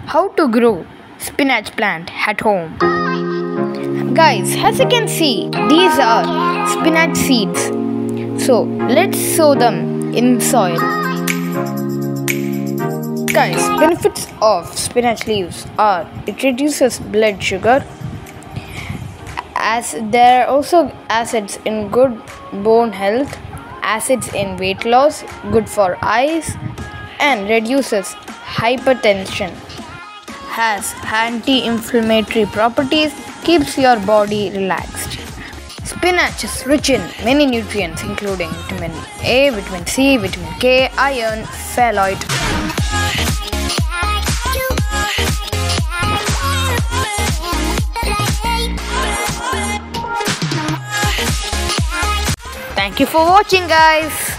How to grow spinach plant at home. Guys, as you can see, these are spinach seeds. So let's sow them in soil. Guys, benefits of spinach leaves are it reduces blood sugar, as there are also acids in good bone health, acids in weight loss, good for eyes, and reduces hypertension. Has anti-inflammatory properties, keeps your body relaxed. Spinach is rich in many nutrients including vitamin A, vitamin C, vitamin K, iron, folate. Thank you for watching, guys.